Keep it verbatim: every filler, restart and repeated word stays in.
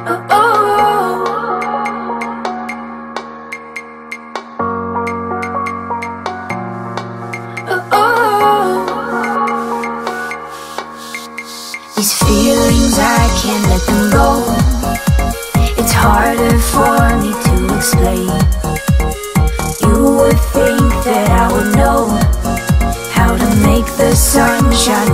Oh, oh. Oh, oh. These feelings, I can't let them go. It's harder for me to explain. You would think that I would know how to make the sun shine